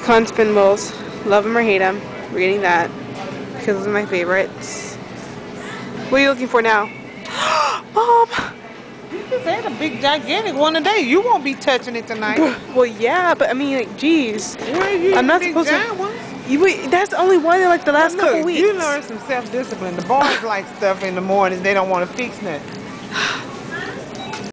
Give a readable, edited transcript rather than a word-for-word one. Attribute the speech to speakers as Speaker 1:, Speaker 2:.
Speaker 1: Fun spin bowls. Love them or hate them. We're getting that because those are my favorites. What are you looking for now? Mom!
Speaker 2: You just had a big gigantic one today. You won't be touching it tonight.
Speaker 1: Well, yeah, but I mean, like, geez.
Speaker 2: Where you
Speaker 1: I'm not
Speaker 2: big
Speaker 1: supposed
Speaker 2: giant
Speaker 1: to.
Speaker 2: ones?
Speaker 1: That's only one in like the last couple weeks.
Speaker 2: You learn some self-discipline. The boys like stuff in the mornings. They don't want to fix nothing.